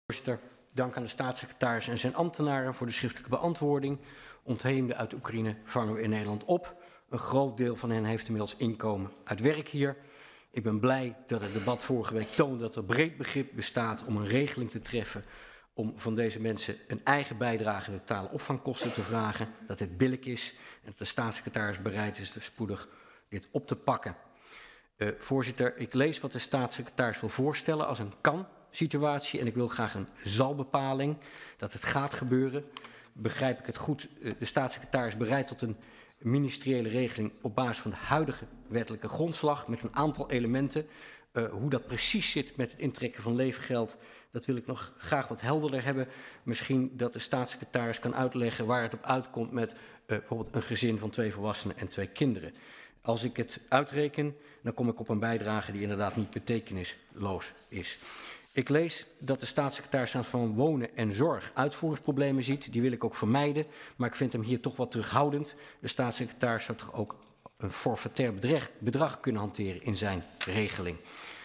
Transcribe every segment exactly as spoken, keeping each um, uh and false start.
Voorzitter, dank aan de staatssecretaris en zijn ambtenaren voor de schriftelijke beantwoording. Ontheemden uit Oekraïne vangen we in Nederland op. Een groot deel van hen heeft inmiddels inkomen uit werk hier. Ik ben blij dat het debat vorige week toonde dat er breed begrip bestaat om een regeling te treffen om van deze mensen een eigen bijdrage in de totale opvangkosten te vragen. Dat dit billig is en dat de staatssecretaris bereid is dus spoedig dit op te pakken. Uh, voorzitter, ik lees wat de staatssecretaris wil voorstellen als een kan-situatie en ik wil graag een zal-bepaling, dat het gaat gebeuren. Begrijp ik het goed, uh, de staatssecretaris bereid tot een ministeriële regeling op basis van de huidige wettelijke grondslag met een aantal elementen. Uh, hoe dat precies zit met het intrekken van levengeld, dat wil ik nog graag wat helderder hebben. Misschien dat de staatssecretaris kan uitleggen waar het op uitkomt met uh, bijvoorbeeld een gezin van twee volwassenen en twee kinderen. Als ik het uitreken, dan kom ik op een bijdrage die inderdaad niet betekenisloos is. Ik lees dat de staatssecretaris van Wonen en Zorg uitvoeringsproblemen ziet. Die wil ik ook vermijden, maar ik vind hem hier toch wat terughoudend. De staatssecretaris zou toch ook een forfaitair bedrag, bedrag kunnen hanteren in zijn regeling.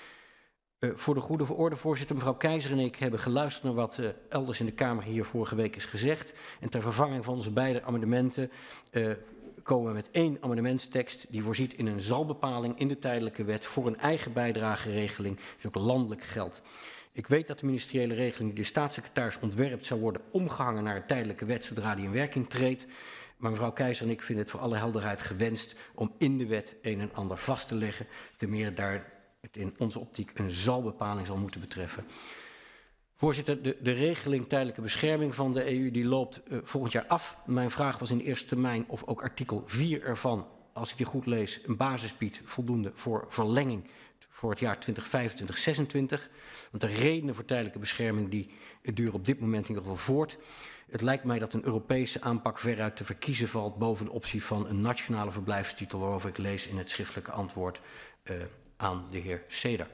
Uh, voor de goede orde, voorzitter, mevrouw Keizer en ik hebben geluisterd naar wat uh, elders in de Kamer hier vorige week is gezegd. En ter vervanging van onze beide amendementen uh, komen we met één amendementstekst die voorziet in een zalbepaling in de tijdelijke wet voor een eigen bijdrageregeling, dus ook landelijk geld. Ik weet dat de ministeriële regeling die de staatssecretaris ontwerpt zou worden omgehangen naar een tijdelijke wet zodra die in werking treedt. Maar mevrouw Keizer en ik vinden het voor alle helderheid gewenst om in de wet een en ander vast te leggen, ten meer daar het in onze optiek een zalbepaling zal moeten betreffen. Voorzitter, de, de regeling tijdelijke bescherming van de E U die loopt uh, volgend jaar af. Mijn vraag was in de eerste termijn of ook artikel vier ervan, als ik die goed lees, een basis biedt voldoende voor verlenging voor het jaar twintig vijfentwintig zesentwintig. Want de redenen voor tijdelijke bescherming die duren op dit moment in ieder geval voort. Het lijkt mij dat een Europese aanpak veruit te verkiezen valt boven de optie van een nationale verblijfstitel, waarover ik lees in het schriftelijke antwoord uh, aan de heer Seder.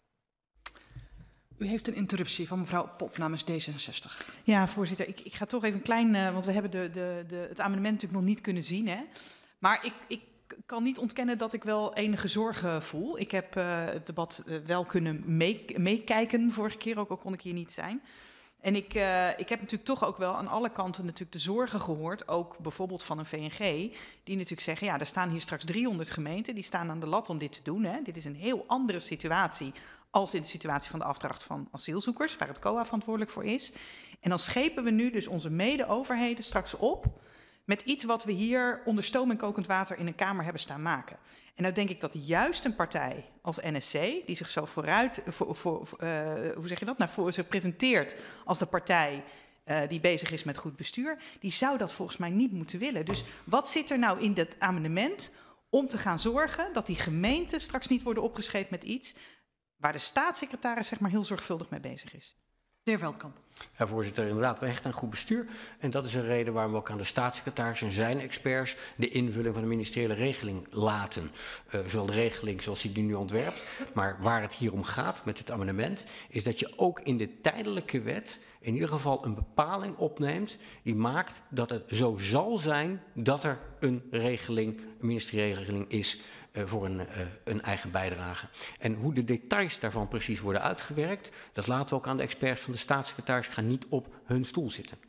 U heeft een interruptie van mevrouw Pot namens D zesenzestig. Ja, voorzitter. Ik, ik ga toch even een klein, uh, want we hebben de, de, de, het amendement natuurlijk nog niet kunnen zien. Hè? Maar ik, ik kan niet ontkennen dat ik wel enige zorgen voel. Ik heb uh, het debat uh, wel kunnen meekijken mee vorige keer, ook al kon ik hier niet zijn. En ik, uh, ik heb natuurlijk toch ook wel aan alle kanten natuurlijk de zorgen gehoord, ook bijvoorbeeld van een V N G, die natuurlijk zeggen, ja, er staan hier straks driehonderd gemeenten, die staan aan de lat om dit te doen. Hè. Dit is een heel andere situatie als in de situatie van de afdracht van asielzoekers, waar het C O A verantwoordelijk voor is. En dan schepen we nu dus onze mede-overheden straks op met iets wat we hier onder stoom en kokend water in een kamer hebben staan maken. En nou denk ik dat juist een partij als N S C, die zich zo vooruit, voor, voor, uh, hoe zeg je dat, nou, voor zich presenteert als de partij uh, die bezig is met goed bestuur, die zou dat volgens mij niet moeten willen. Dus wat zit er nou in dat amendement om te gaan zorgen dat die gemeenten straks niet worden opgescheept met iets waar de staatssecretaris zeg maar heel zorgvuldig mee bezig is? De heer Veldkamp. Ja, voorzitter, inderdaad, we hechten aan goed bestuur. En dat is een reden waarom we ook aan de staatssecretaris en zijn experts de invulling van de ministeriële regeling laten. Uh, zowel de regeling zoals die nu ontwerpt, maar waar het hier om gaat met dit amendement, is dat je ook in de tijdelijke wet in ieder geval een bepaling opneemt die maakt dat het zo zal zijn dat er een regeling, een ministeriële regeling is uh, voor een, uh, een eigen bijdrage. En hoe de details daarvan precies worden uitgewerkt, dat laten we ook aan de experts van de staatssecretaris. Ik ga niet op hun stoel zitten.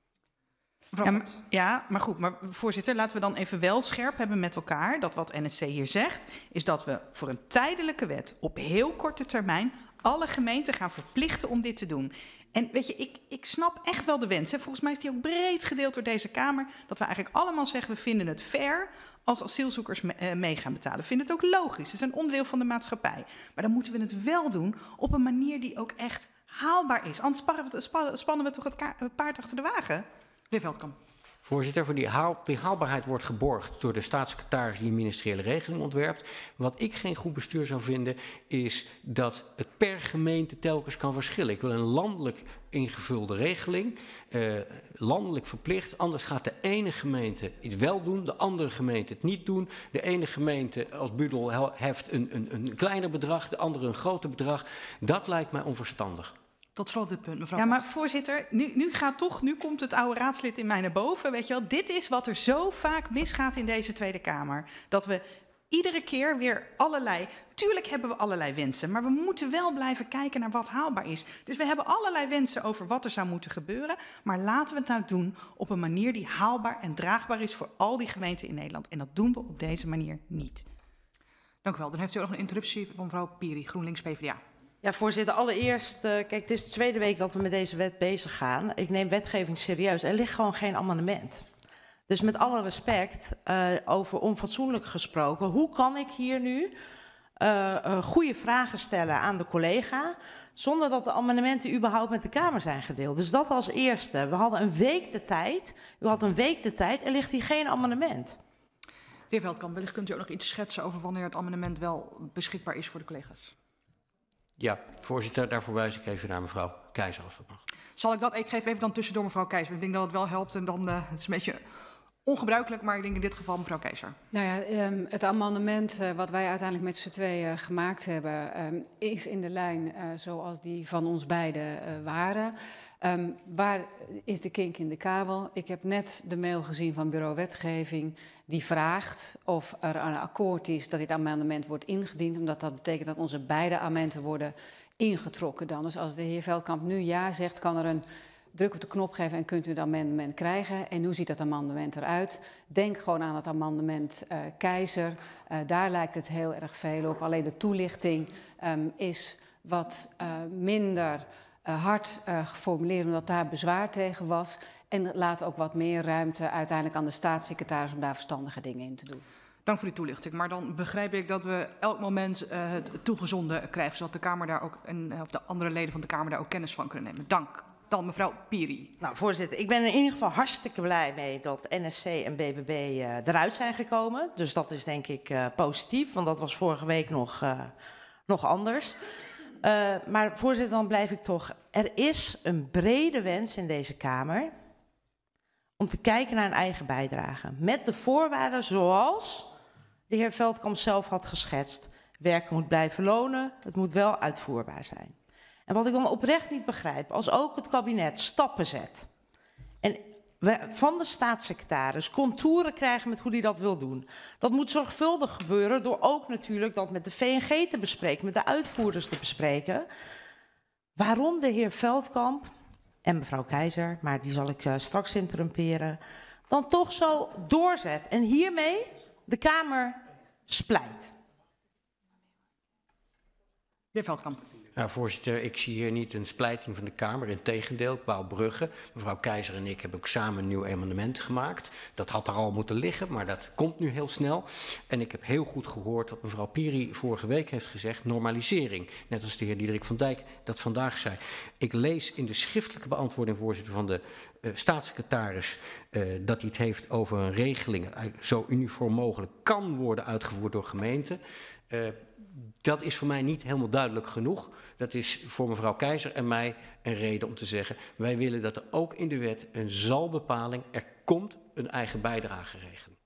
Ja maar, ja, maar goed, maar voorzitter, laten we dan even wel scherp hebben met elkaar dat wat N S C hier zegt, is dat we voor een tijdelijke wet op heel korte termijn alle gemeenten gaan verplichten om dit te doen. En weet je, ik, ik snap echt wel de wens. Hè. Volgens mij is die ook breed gedeeld door deze Kamer, dat we eigenlijk allemaal zeggen, we vinden het fair als asielzoekers me, uh, mee gaan betalen. We vinden het ook logisch, ze zijn onderdeel van de maatschappij. Maar dan moeten we het wel doen op een manier die ook echt haalbaar is. Anders spannen we toch het paard achter de wagen? De heer Veldkamp. Voorzitter, voor die, haal, die haalbaarheid wordt geborgd door de staatssecretaris die een ministeriële regeling ontwerpt. Wat ik geen goed bestuur zou vinden, is dat het per gemeente telkens kan verschillen. Ik wil een landelijk ingevulde regeling, uh, landelijk verplicht. Anders gaat de ene gemeente iets wel doen, de andere gemeente het niet doen. De ene gemeente als Budel heft een, een, een kleiner bedrag, de andere een groter bedrag. Dat lijkt mij onverstandig. Tot slot dit punt, mevrouw. Ja, maar voorzitter, nu, nu gaat toch, nu komt het oude raadslid in mij naar boven. Weet je wel, dit is wat er zo vaak misgaat in deze Tweede Kamer. Dat we iedere keer weer allerlei... Tuurlijk hebben we allerlei wensen, maar we moeten wel blijven kijken naar wat haalbaar is. Dus we hebben allerlei wensen over wat er zou moeten gebeuren. Maar laten we het nou doen op een manier die haalbaar en draagbaar is voor al die gemeenten in Nederland. En dat doen we op deze manier niet. Dank u wel. Dan heeft u ook nog een interruptie van mevrouw Piri, GroenLinks P v d A. Ja, voorzitter, allereerst, uh, kijk, het is de tweede week dat we met deze wet bezig gaan. Ik neem wetgeving serieus. Er ligt gewoon geen amendement. Dus met alle respect, uh, over onfatsoenlijk gesproken, hoe kan ik hier nu uh, uh, goede vragen stellen aan de collega, zonder dat de amendementen überhaupt met de Kamer zijn gedeeld? Dus dat als eerste. We hadden een week de tijd. U had een week de tijd. Er ligt hier geen amendement. De heer Veldkamp, wellicht kunt u ook nog iets schetsen over wanneer het amendement wel beschikbaar is voor de collega's. Ja, voorzitter, daarvoor wijs ik even naar mevrouw Keizer, als dat mag. Zal ik dat? Ik geef even dan tussendoor mevrouw Keizer. Ik denk dat het wel helpt en dan, uh, het is een beetje ongebruikelijk, maar ik denk in dit geval mevrouw Keizer. Nou ja, um, het amendement uh, wat wij uiteindelijk met z'n tweeën uh, gemaakt hebben, um, is in de lijn uh, zoals die van ons beiden uh, waren. Um, waar is de kink in de kabel? Ik heb net de mail gezien van Bureau Wetgeving die vraagt of er een akkoord is dat dit amendement wordt ingediend, omdat dat betekent dat onze beide amendementen worden ingetrokken dan. Dus als de heer Veldkamp nu ja zegt, kan er een druk op de knop geven en kunt u het amendement krijgen. En hoe ziet dat amendement eruit? Denk gewoon aan het amendement uh, Keizer. Uh, daar lijkt het heel erg veel op. Alleen de toelichting um, is wat uh, minder uh, hard uh, geformuleerd, omdat daar bezwaar tegen was. En laat ook wat meer ruimte uiteindelijk aan de staatssecretaris om daar verstandige dingen in te doen. Dank voor die toelichting. Maar dan begrijp ik dat we elk moment uh, het toegezonden krijgen, zodat de Kamer daar ook, en, of de andere leden van de Kamer daar ook kennis van kunnen nemen. Dank. Dan mevrouw Piri. Nou, voorzitter, ik ben er in ieder geval hartstikke blij mee dat N S C en B B B uh, eruit zijn gekomen. Dus dat is denk ik uh, positief, want dat was vorige week nog, uh, nog anders. Uh, maar voorzitter, dan blijf ik toch... Er is een brede wens in deze Kamer om te kijken naar een eigen bijdrage. Met de voorwaarden zoals de heer Veldkamp zelf had geschetst. Werken moet blijven lonen, het moet wel uitvoerbaar zijn. En wat ik dan oprecht niet begrijp, als ook het kabinet stappen zet en we van de staatssecretaris contouren krijgen met hoe hij dat wil doen. Dat moet zorgvuldig gebeuren door ook natuurlijk dat met de V N G te bespreken, met de uitvoerders te bespreken. Waarom de heer Veldkamp en mevrouw Keizer, maar die zal ik uh, straks interrumperen, dan toch zo doorzet en hiermee de Kamer splijt. De heer Veldkamp. Nou, voorzitter, ik zie hier niet een splijting van de Kamer. Integendeel, Paul Brugge, mevrouw Keizer en ik hebben ook samen een nieuw amendement gemaakt. Dat had er al moeten liggen, maar dat komt nu heel snel. En ik heb heel goed gehoord wat mevrouw Piri vorige week heeft gezegd, normalisering. Net als de heer Diederik van Dijk dat vandaag zei. Ik lees in de schriftelijke beantwoording, voorzitter, van de uh, staatssecretaris uh, dat hij het heeft over een regeling uh, zo uniform mogelijk kan worden uitgevoerd door gemeenten. Uh, Dat is voor mij niet helemaal duidelijk genoeg. Dat is voor mevrouw Keizer en mij een reden om te zeggen, wij willen dat er ook in de wet een zalbepaling, er komt een eigen bijdrageregeling.